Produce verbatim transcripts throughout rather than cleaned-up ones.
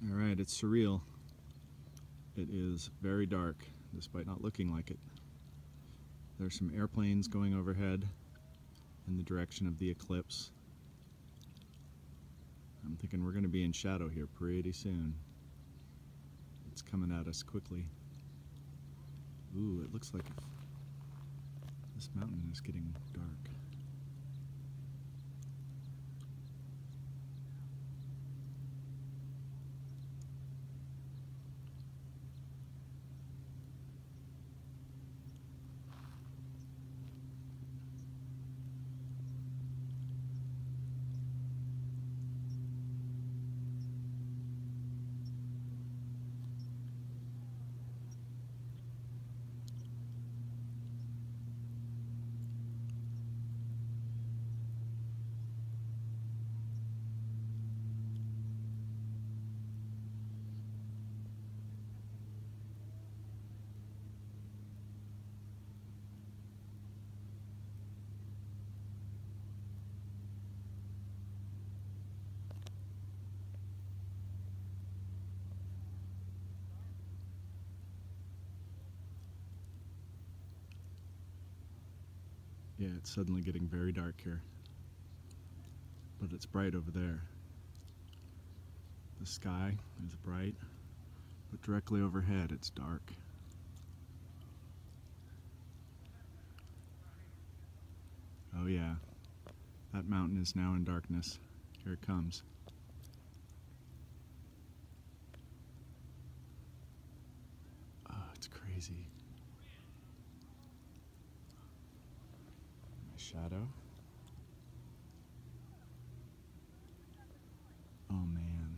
Alright, it's surreal. It is very dark, despite not looking like it. There's some airplanes going overhead in the direction of the eclipse. I'm thinking we're going to be in shadow here pretty soon. It's coming at us quickly. Ooh, it looks like this mountain is getting dark. Yeah, it's suddenly getting very dark here. But it's bright over there. The sky is bright, but directly overhead it's dark. Oh yeah, that mountain is now in darkness. Here it comes. Oh, it's crazy. My shadow. Oh man.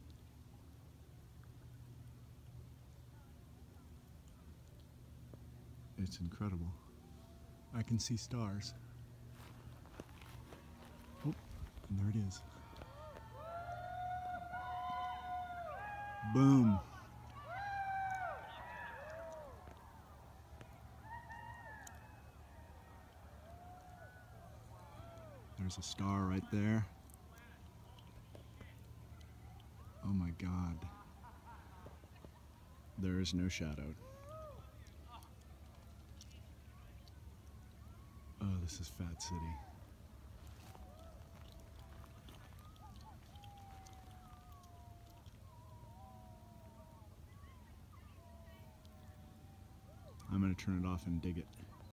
It's incredible. I can see stars. Oh, and there it is. Boom. There's a star right there. Oh my God. There is no shadow. Oh, this is Fat City. I'm gonna turn it off and dig it.